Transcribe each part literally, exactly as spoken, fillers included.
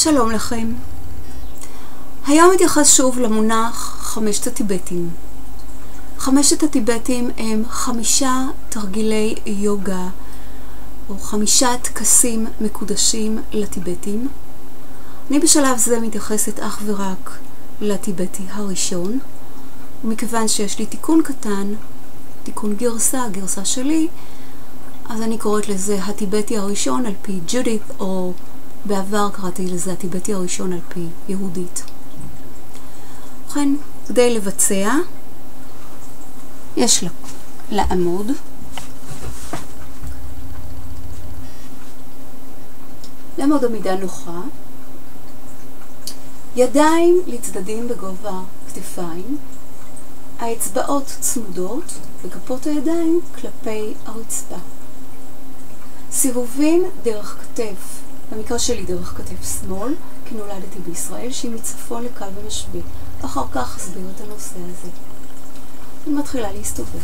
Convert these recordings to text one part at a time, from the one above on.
שלום לכם. היום אתייחס שוב למונח חמשת הטיבטים. חמשת הטיבטים הם חמישה תרגילי יוגה או חמישה טקסים מקודשים לטיבטים. אני בשלב זה מתייחסת אך ורק לטיבטי הראשון, ומכיוון שיש לי תיקון קטן, תיקון גרסה, גרסה שלי, אז אני קוראת לזה הטיבטי הראשון על פי ג'ודית, או בעבר קראתי לזה הטיבטי הראשון על פי יהודית. ובכן, כדי לבצע, יש לה לעמוד, לעמוד עמידה נוחה, ידיים לצדדים בגובה כתפיים, האצבעות צמודות וכפות הידיים כלפי הרצפה. סיבובים דרך כתף, במקרה שלי דרך כתף שמאל, כי נולדתי בישראל, שהיא מצפון לקו המשווה. אחר כך אסביר את הנושא הזה. אני מתחילה להסתובב.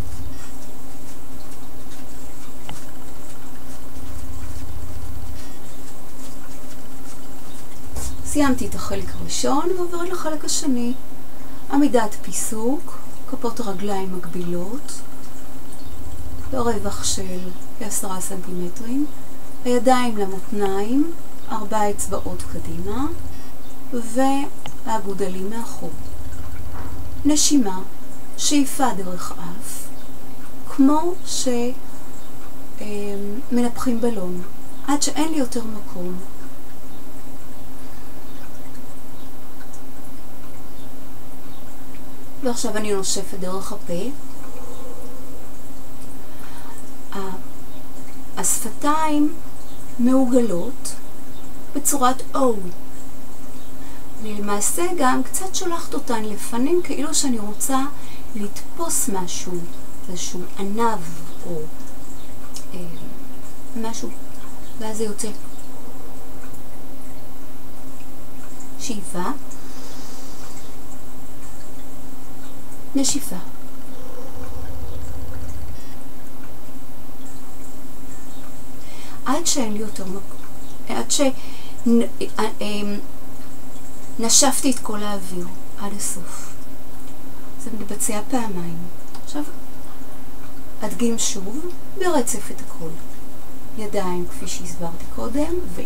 סיימתי את החלק הראשון ועוברת לחלק השני. עמידת פיסוק, כפות הרגליים מגבילות, ברווח של כעשרה סנטימטרים, הידיים למותניים, ארבע אצבעות קדימה, והאגודלים מאחור. נשימה, שאיפה דרך אף, כמו שמנפחים בלון, עד שאין לי יותר מקום. ועכשיו אני נושפת דרך הפה. השפתיים מעוגלות בצורת O. אני למעשה גם קצת שולחת אותן לפנים, כאילו שאני רוצה לתפוס משהו, איזשהו ענב או אה, משהו, ואז זה יוצא. שאיפה. נשיפה. עד שאין לי יותר מקום, עד שנשפתי את כל האוויר עד הסוף. זה מתבצע פעמיים. עכשיו אדגים שוב ברצף את הכל. ידיים כפי שהסברתי קודם, ו...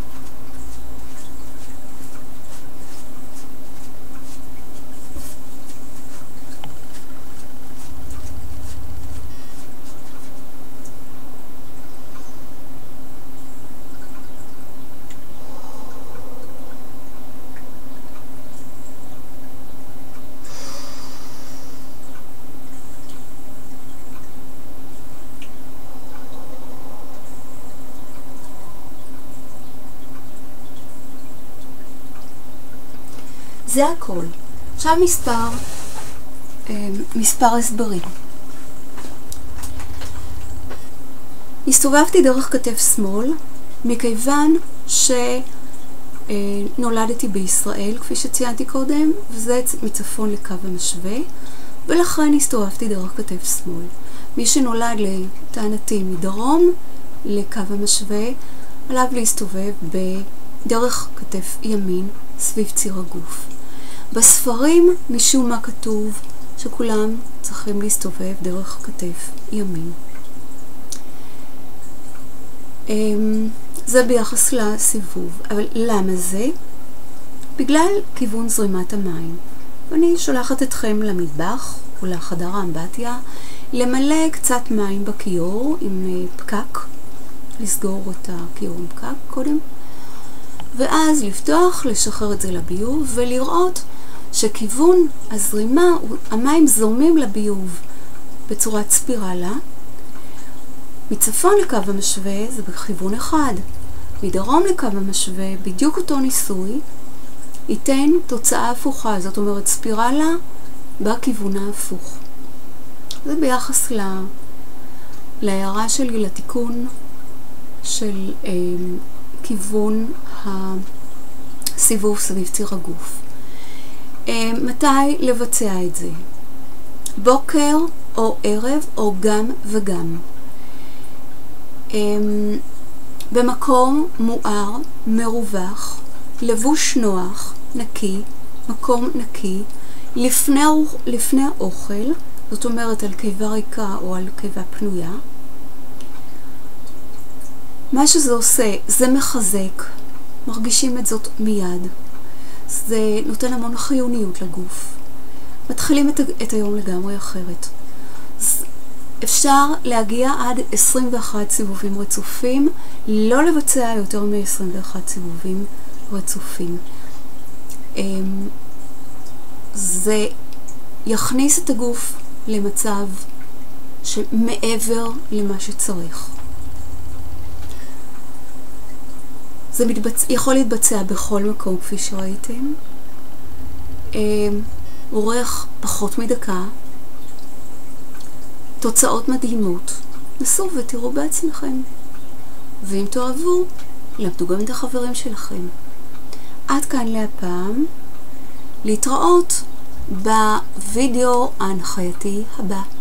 זה הכל. עכשיו מספר, מספר הסברים. הסתובבתי דרך כתף שמאל, מכיוון שנולדתי בישראל, כפי שציינתי קודם, וזה מצפון לקו המשווה, ולכן הסתובבתי דרך כתף שמאל. מי שנולד לטענתי מדרום לקו המשווה, עליו להסתובב בדרך כתף ימין סביב ציר הגוף. בספרים משום מה כתוב שכולם צריכים להסתובב דרך כתף ימין. זה ביחס לסיבוב. אבל למה זה? בגלל כיוון זרימת המים. ואני שולחת אתכם למטבח או לחדר האמבטיה למלא קצת מים בכיור עם פקק, לסגור את הכיור עם פקק קודם, ואז לפתוח, לשחרר את זה לביוב ולראות שכיוון הזרימה, המים זורמים לביוב בצורת ספירלה. מצפון לקו המשווה זה בכיוון אחד, מדרום לקו המשווה בדיוק אותו ניסוי ייתן תוצאה הפוכה, זאת אומרת ספירלה בכיוון ההפוך. זה ביחס ל... להערה שלי לתיקון של אה, כיוון הסיבוב סביב ציר הגוף. אה, מתי לבצע את זה? בוקר או ערב או גם וגם. במקום מואר, מרווח, לבוש נוח, נקי, מקום נקי, לפני, לפני האוכל, זאת אומרת על קיבה ריקה או על קיבה פנויה. מה שזה עושה, זה מחזק, מרגישים את זאת מיד. זה נותן המון חיוניות לגוף. מתחילים את, את היום לגמרי אחרת. אפשר להגיע עד עשרים ואחד סיבובים רצופים, לא לבצע יותר מ-עשרים ואחד סיבובים רצופים. זה יכניס את הגוף למצב שמעבר למה שצריך. זה מתבצ... יכול להתבצע בכל מקום כפי שראיתם. אורך פחות מדקה. תוצאות מדהימות. נסו ותראו בעצמכם. ואם תאהבו, למדו גם את החברים שלכם. עד כאן להפעם. להתראות בווידאו ההנחייתי הבא.